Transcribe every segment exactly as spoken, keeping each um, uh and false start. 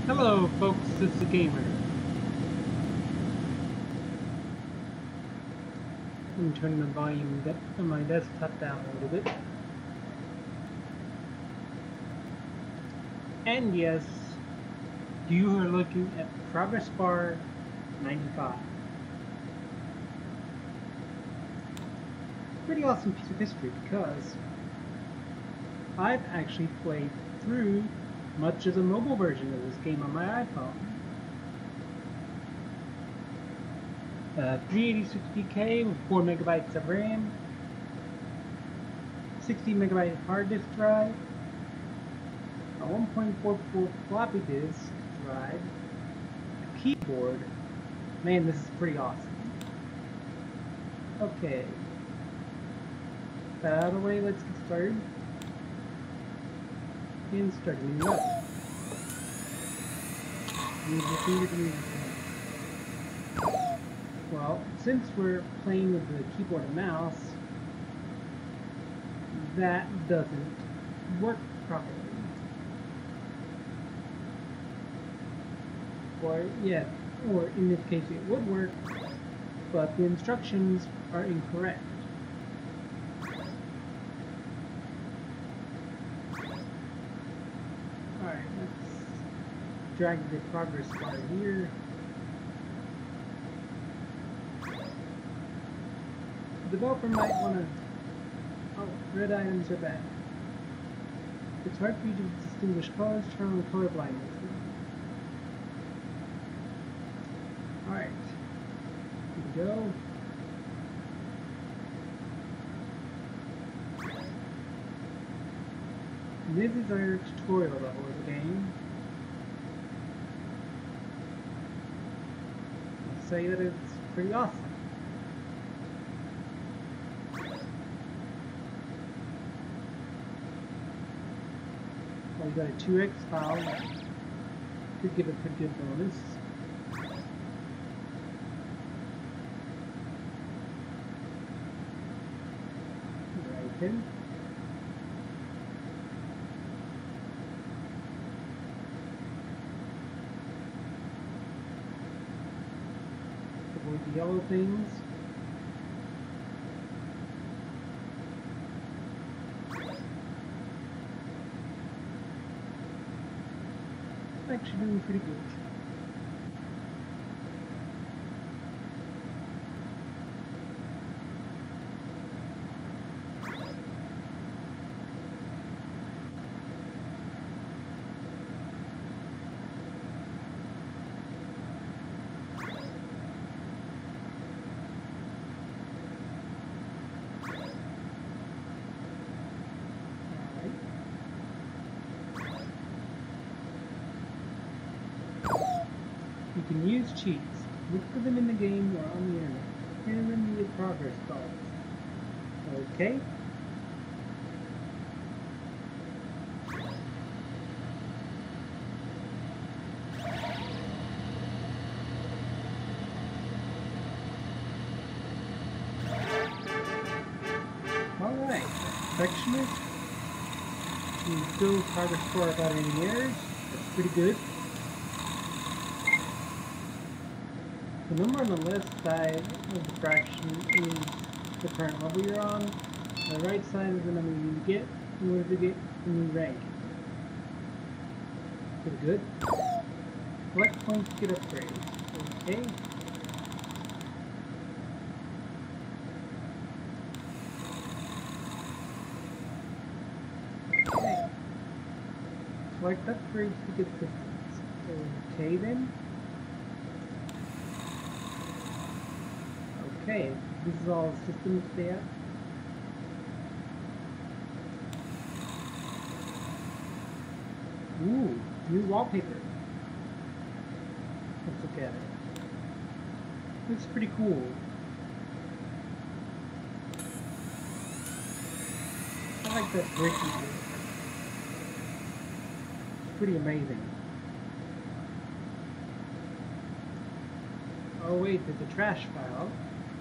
Hello folks, this is the Gamer. I'm turning the volume on my desktop down a little bit. And yes, you are looking at Progressbar ninety-five. Pretty awesome piece of history because I've actually played through much of the mobile version of this game on my iPhone. Uh, three eighty sixty K with four megabytes of RAM, sixty megabyte hard disk drive, a one point four four floppy disk drive, a keyboard. Man, this is pretty awesome. Okay, that out of the way, let's get started. And start a new level. Well, since we're playing with the keyboard and mouse, that doesn't work properly. Or, yeah, or in this case it would work, but the instructions are incorrect. Alright, let's drag the progress bar here. The developer might want to... Oh, red items are bad. It's hard for you to distinguish colors, turn on color blindness. Alright, here we go. This is our tutorial level of the game. I'll say that it's pretty awesome. Well, we got a two X file. Could give a pretty good bonus. Right then. Avoid the yellow things. Actually doing pretty good. You can use cheats. Look for them in the game or on the internet. And then you get progress bars. Okay. Alright. Perfectionist. You still progress score without any errors. That's pretty good. The number on the left side of the fraction is the current level you're on. The right side is the number you need to get in order to get the new rank. Pretty good. Collect points to get upgrades. Okay. Okay. Collect upgrades to get systems. Okay then. Okay, this is all systems there. Ooh, new wallpaper. Let's look at it. Looks pretty cool. I like that breaking look. It's pretty amazing. Oh wait, there's a trash file.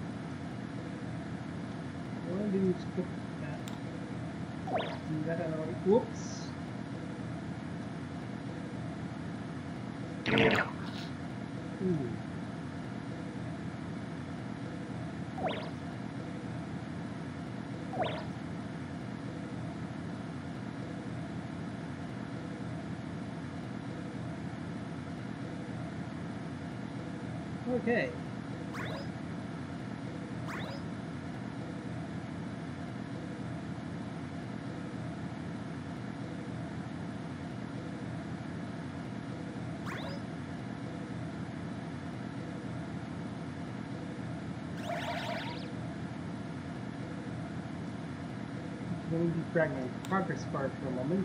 What do you put that? Do that out. Whoops. Ooh. Okay. Let me defrag my progress bar for a moment.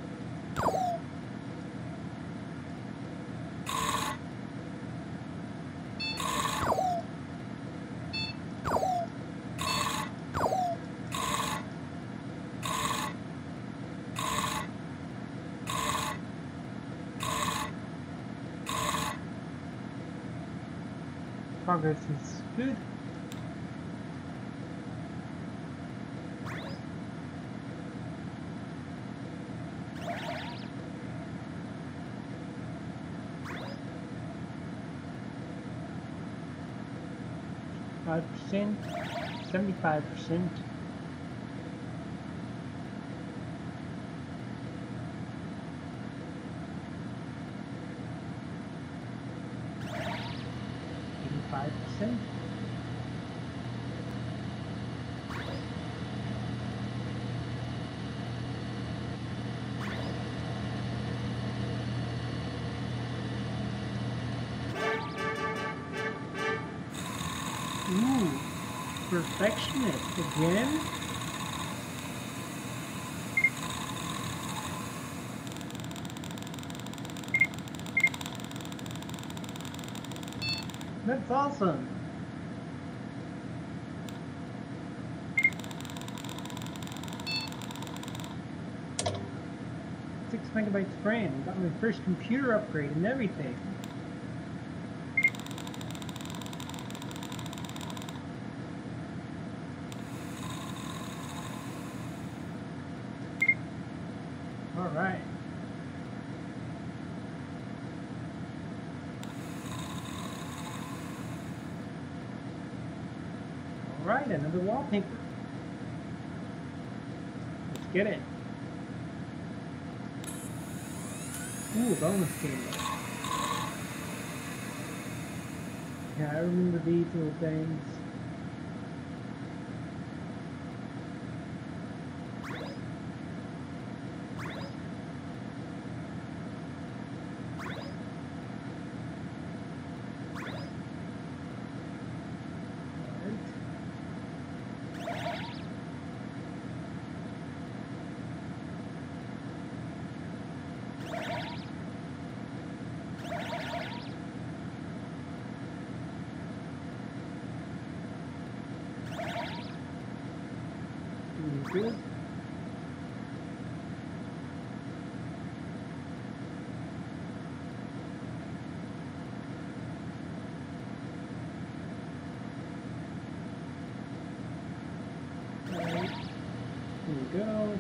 Progress is good. Five percent, seventy-five percent. Eighty-five percent. Ooh, perfectionist again? That's awesome. Six megabytes per RAM. Got my first computer upgrade and everything. All right. All right, another wallpaper. Let's get it. Ooh, bonus game. Yeah, I remember these little things. Good. Right. Here we go.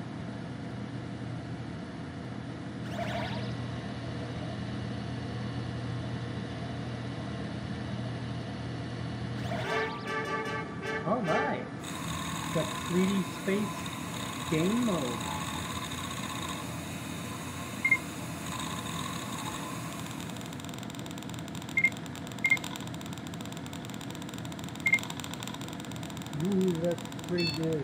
All right. Got three D space game mode. Ooh, that's pretty good.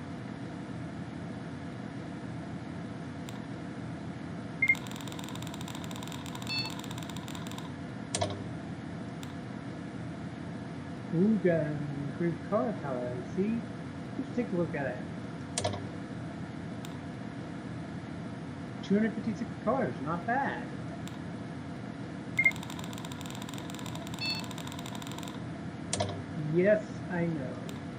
Ooh, got an improved color palette, see? Let's take a look at it. two hundred fifty-six colors, not bad. Yes, I know.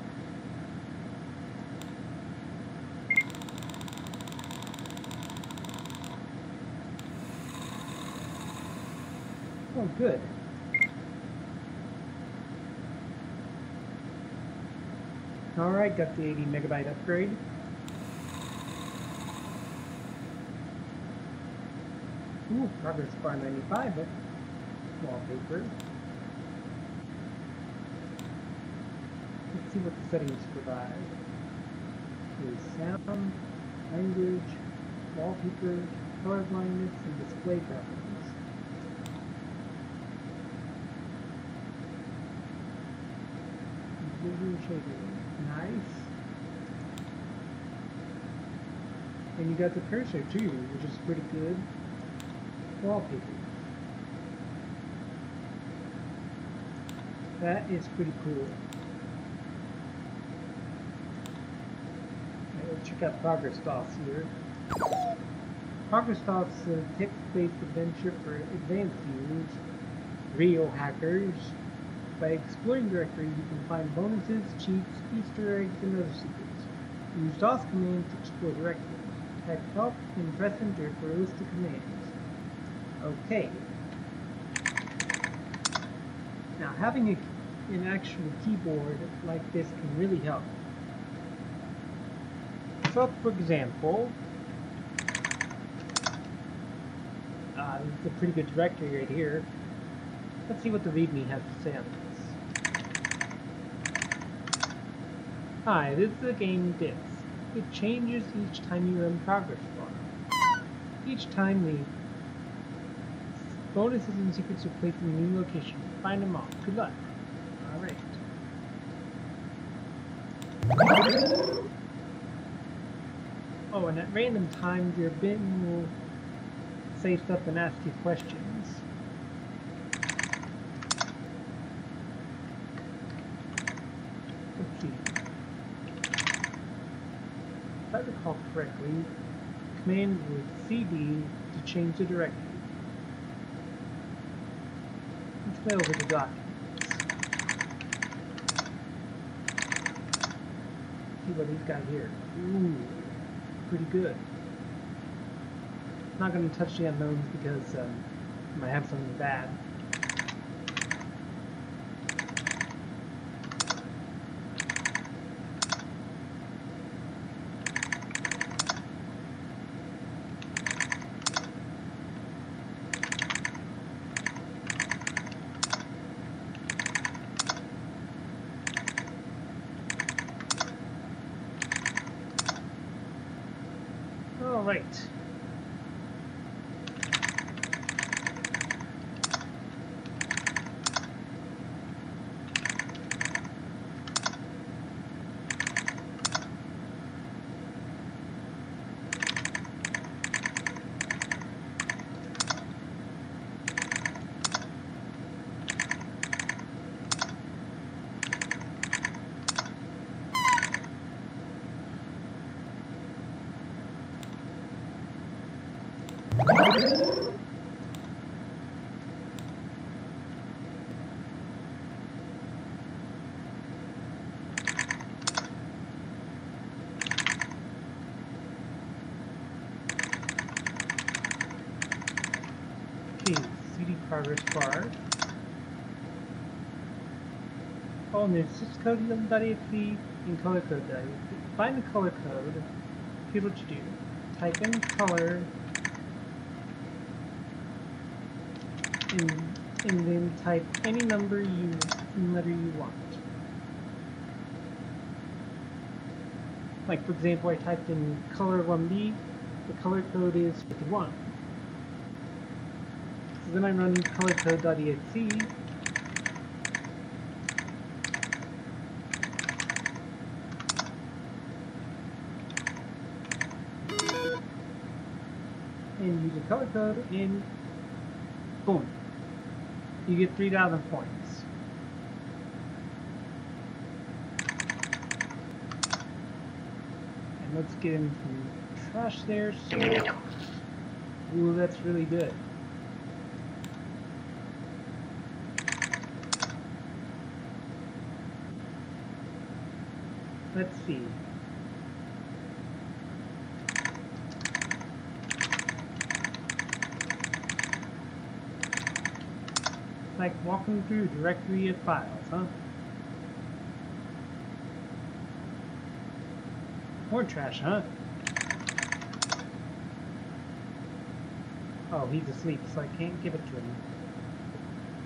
Oh, good. Alright, got the eighty megabyte upgrade. Ooh, Progressbar ninety-five, but wallpaper. Let's see what the settings provide. Is sound, language, wallpaper, color blindness, and display preferences. Visual shading. Nice. And you got the cursor too, which is pretty good. Wallpaper. That is pretty cool. Let's check out Progressbar here. Progressbar is a text-based adventure for advanced users, real hackers. By exploring directories, you can find bonuses, cheats, Easter eggs, and other secrets. Use DOS commands to explore directories. Type help and press enter for a list of commands. Okay. Now, having a, an actual keyboard like this can really help. So, for example, uh, this is a pretty good directory right here. Let's see what the README has to say on this. Hi, this is a game disc. It changes each time you run Progressbar. Each time the bonuses and secrets are placed in a new location. Find them all. Good luck. Alright. Oh, and at random times your bin will say stuff and ask you questions. Let's see. If I recall correctly, command with C D to change the directory. Let's play over the documents. See what he's got here. Ooh, pretty good. Not going to touch the unknowns because um, I might have something bad. All right. Okay, C D Progressbar. Oh, and there's syscode.exe and colorcode.exe. Find the color code. Here's what you do. Type in color and, and then type any number you letter you want. Like for example, I typed in color one B, the color code is fifty-one. So then I run colorcode.exe. And use a color code, and boom, you get three thousand points. And let's get in some trash there. So, ooh, that's really good. Let's see. Like walking through directory of files, huh? More trash, huh? Oh, he's asleep, so I can't give it to him.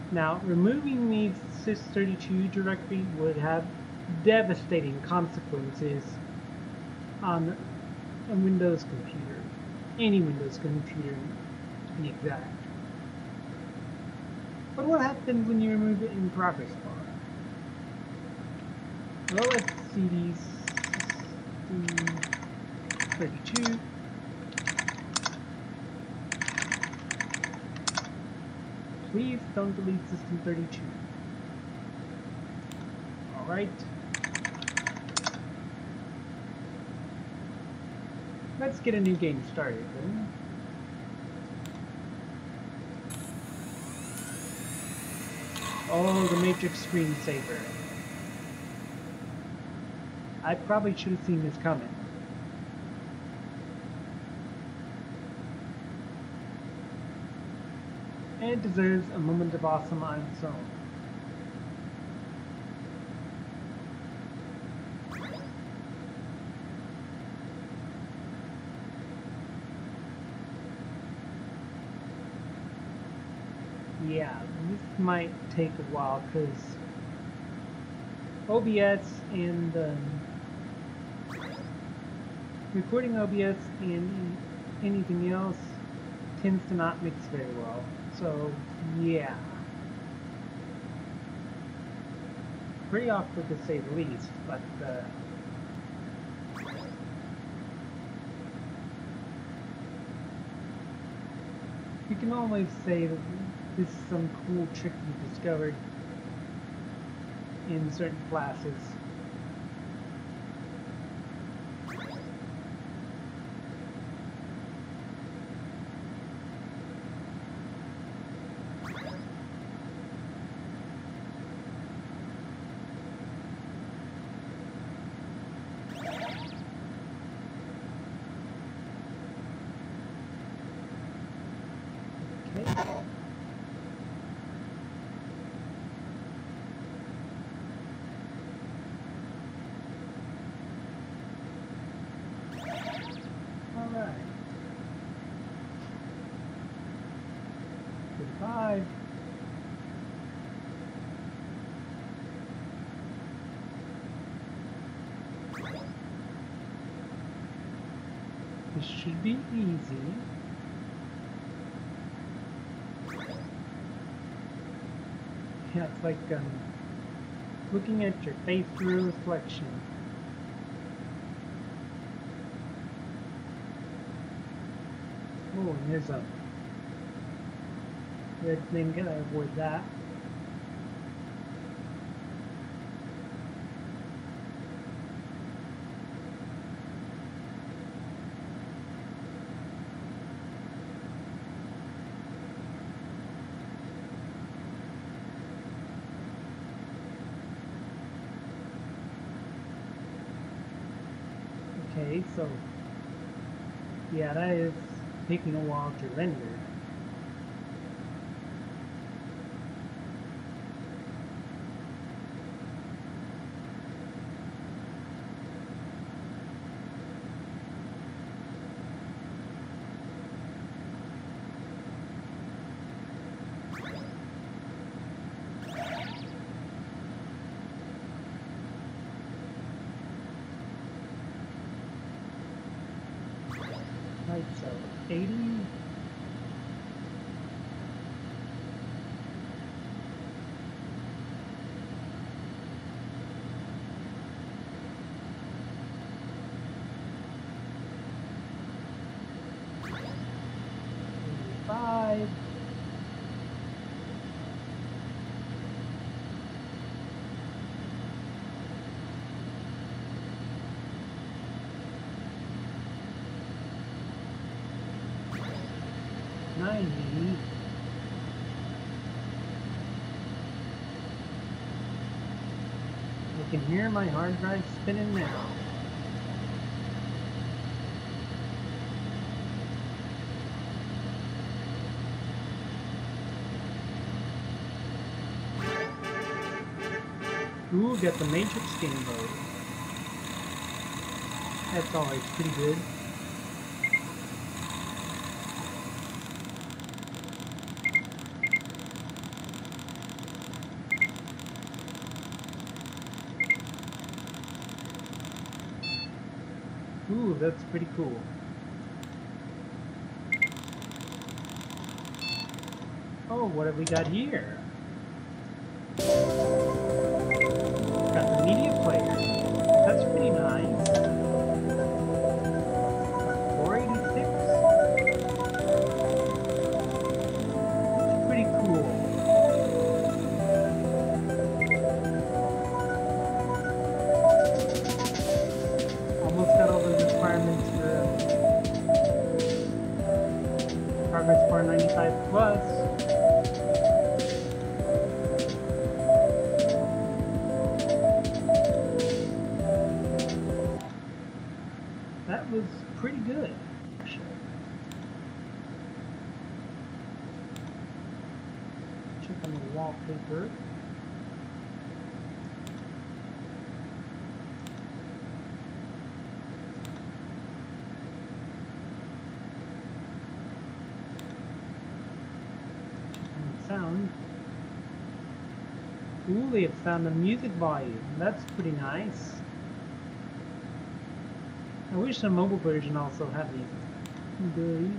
Now, removing the sys thirty-two directory would have devastating consequences on a Windows computer. Any Windows computer, to be exact. But what happens when you remove it in Progressbar? Well, let's see these thirty-two. Please don't delete System thirty-two. Alright. Let's get a new game started then. Oh, the Matrix screensaver. I probably should have seen this coming. And it deserves a moment of awesome on its own. Yeah, this might take a while because O B S and um, recording O B S and anything else tends to not mix very well. So, yeah. Pretty awkward to say the least, but uh, you can always say that this is some cool trick you discovered in certain classes. Five. This should be easy. Yeah, it's like um, looking at your face through a reflection. Oh, and there's a red thing, gotta avoid that. Okay, so yeah, that is taking a while to render. Right, so eighty. Five. ninety. You can hear my hard drive spinning now. Ooh, got the Matrix game mode. That's always pretty good. that's pretty cool. Oh, what have we got here? Got the media player. That's pretty nice. four eighty-six. It's pretty cool. Almost got all the requirements for Progressbar ninety-five Plus. That was pretty good, actually. Check on the wallpaper. Check on the sound. Ooh, they have found the music volume. That's pretty nice. I wish the mobile version also had these abilities.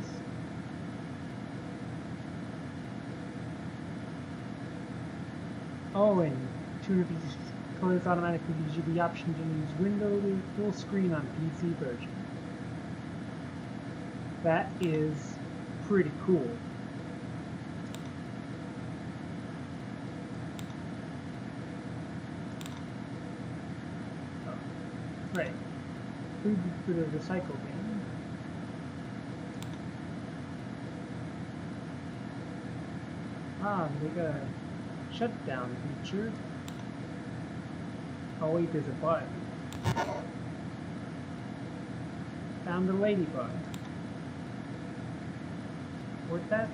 Oh, and two hundred fifty colors automatically gives you the option to use window to full screen on P C version. That is pretty cool. Oh, right. Food for the recycle bin. Ah, they got a shutdown feature. Oh wait, there's a bug. Found a ladybug. What's that?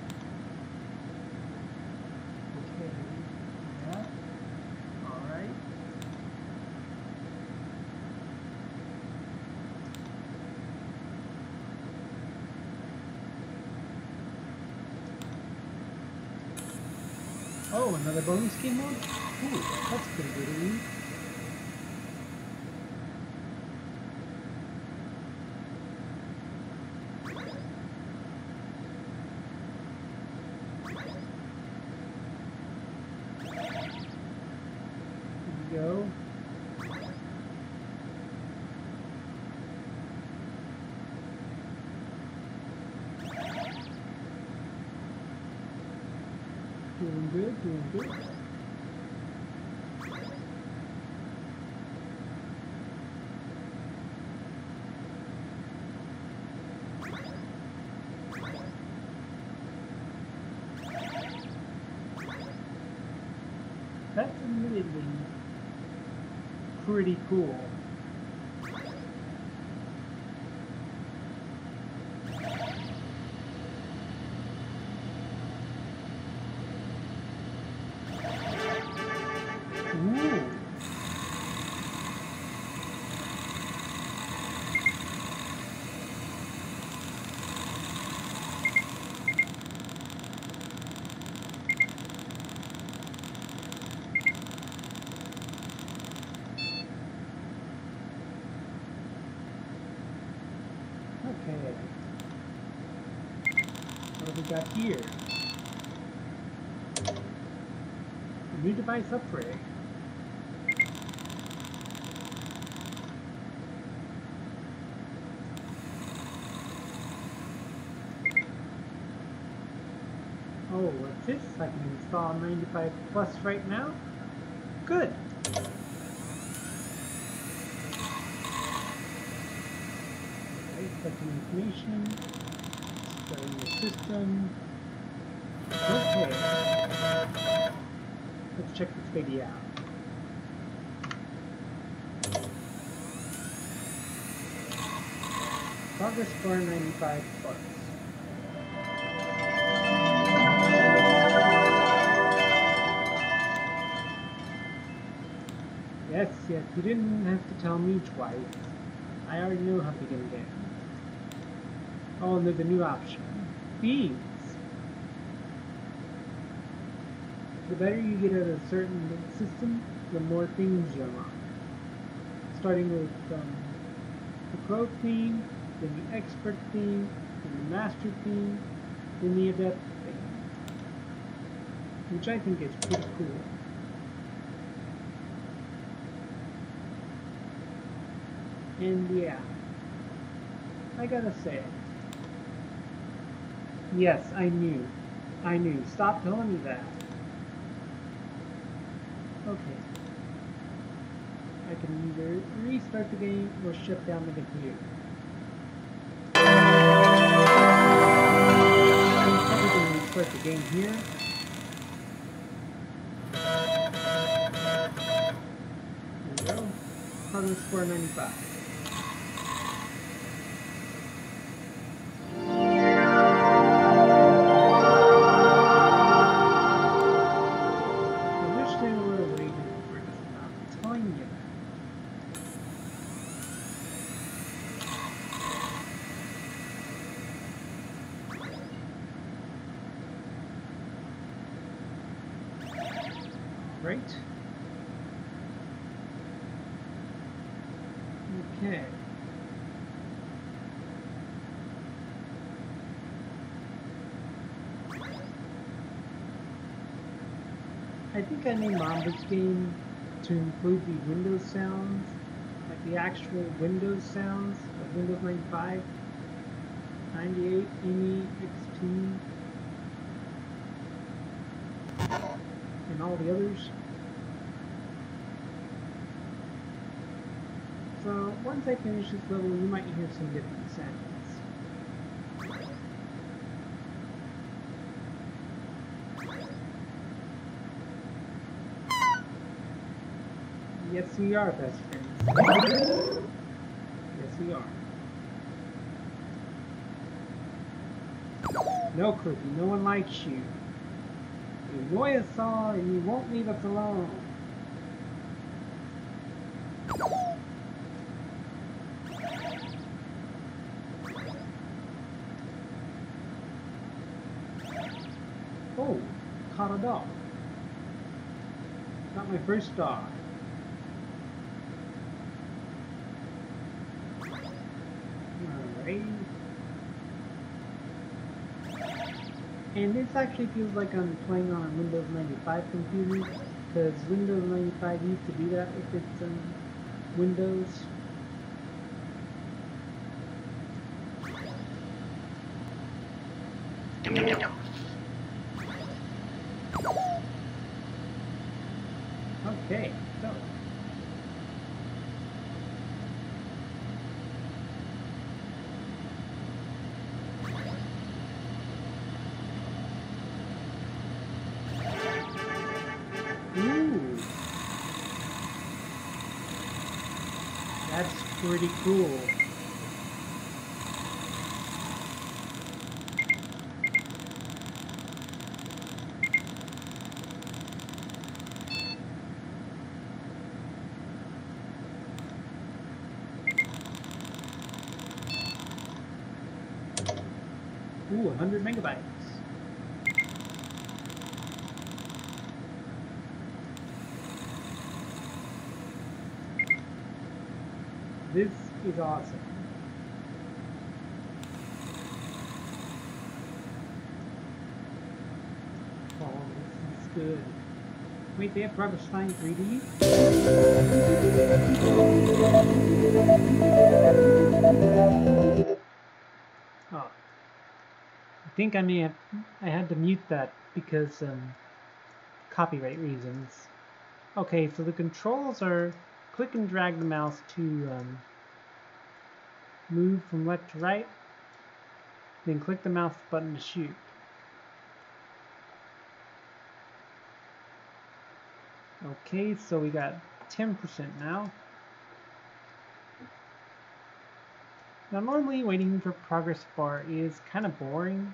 Okay. Yeah. Alright. Oh, another bonus game mode? Ooh, that's pretty good of you. Here we go. Doing good, doing good. That's admittedly pretty cool. Ooh. Okay. What have we got here? A new device upgrade. Oh, what's this? I can install ninety-five Plus right now? Good! Collecting information, starting the system. Okay. Let's check this baby out. Progressbar ninety-five Plus. Yes, yes, you didn't have to tell me twice. I already know how to begin again. Oh, and there's a new option. Beans. The better you get at a certain system, the more things you unlock. Starting with um, the protein, then the expert theme, then the master theme, then the adept theme, which I think is pretty cool. And yeah, I gotta say, yes, I knew, I knew, stop telling me that. Okay, I can either restart the game or shut down the computer. I'm probably going to restart the game here. There we go. Progressbar ninety-five. I wish they were waiting for this now. I'm telling you. Right? Okay. I think I named Mamba's game to include the Windows sounds, like the actual Windows sounds of Windows ninety-five, ninety-eight, M E, X P, and all the others. So once I finish this level, you might hear some different sounds. Yes, we are best friends. Yes, we are. No, Cookie, no one likes you. You annoy us all and you won't leave us alone. Oh, caught a dog. Not my first dog. Alright. And this actually feels like I'm playing on a Windows ninety-five computer, because Windows ninety-five used to do that with its um, Windows. Okay, so. Ooh. That's pretty cool. Ooh, one hundred megabytes. This is awesome. Oh, this is good. Wait, they have Progressbar three D? Oh. I think I may have, I had to mute that because um, copyright reasons. Okay, so the controls are click and drag the mouse to um, move from left to right, then click the mouse button to shoot. Okay, so we got ten percent now. Now normally waiting for Progressbar is kind of boring.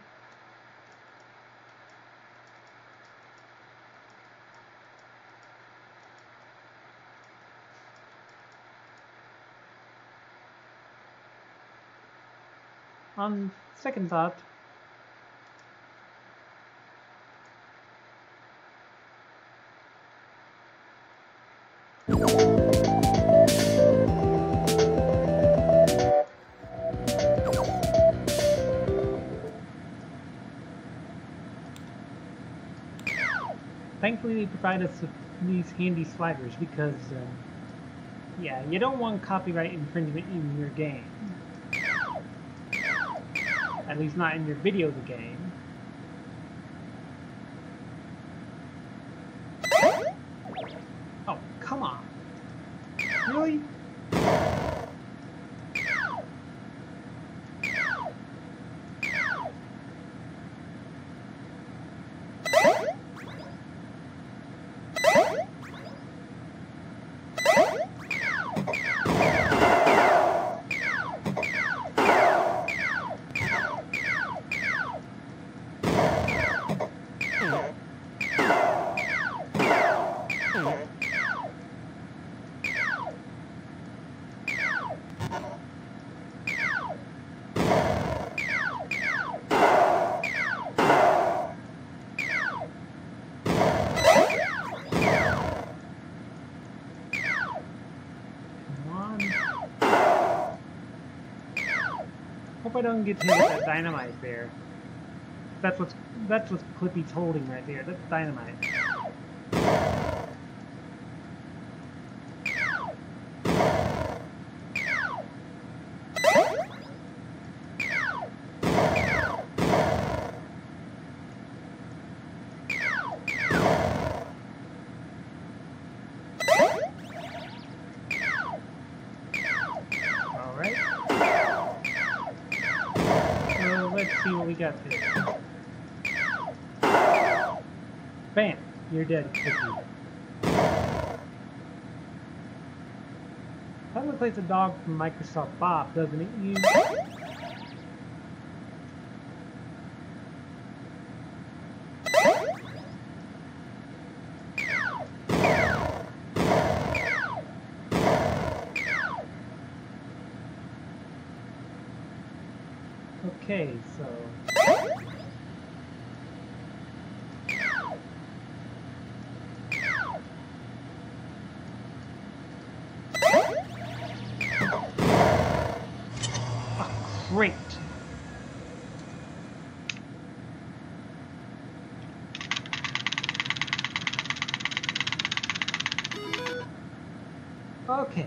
On second thought, thankfully they provide us with these handy sliders because, um, yeah, you don't want copyright infringement in your game. At least not in your video the game. Oh, come on. Really? Hope I don't get hit with that dynamite there. That's what's that's what's Clippy's holding right there. That's dynamite. Let's see what we got there. Bam! You're dead, Cookie. That looks like the dog from Microsoft Bob, doesn't it? You... Okay, so... Oh, great! Okay.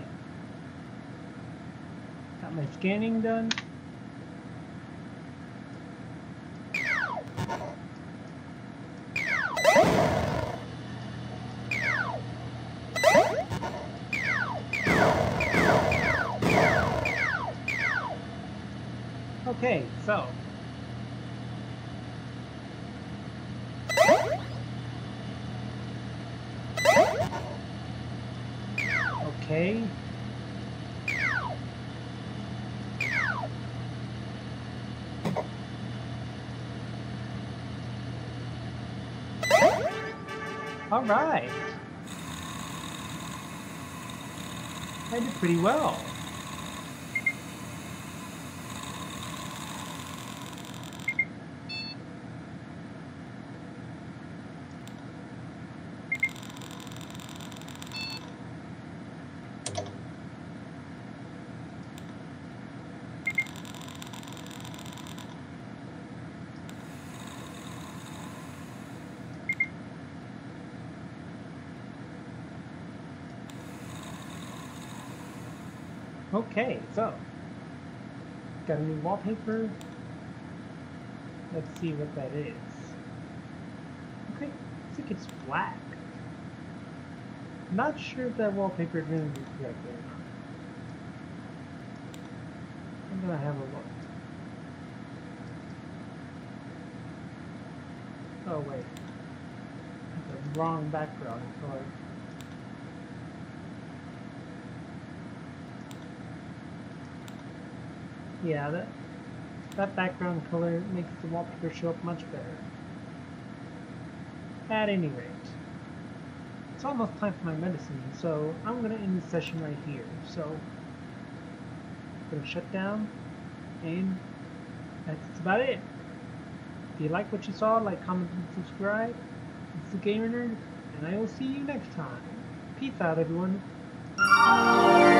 Got my scanning done. Okay, so okay. All right. I did pretty well. Okay, so got a new wallpaper. Let's see what that is. Okay, I think it's black. Not sure if that wallpaper is going to be correct or not. I'm gonna have a look. Oh wait, the wrong background color. Yeah, that that background color makes the wallpaper show up much better. At any rate, it's almost time for my medicine, so I'm gonna end the session right here. So, I'm gonna shut down, and that's about it. If you like what you saw, like, comment, and subscribe. It's the Gamer Nerd, and I will see you next time. Peace out, everyone.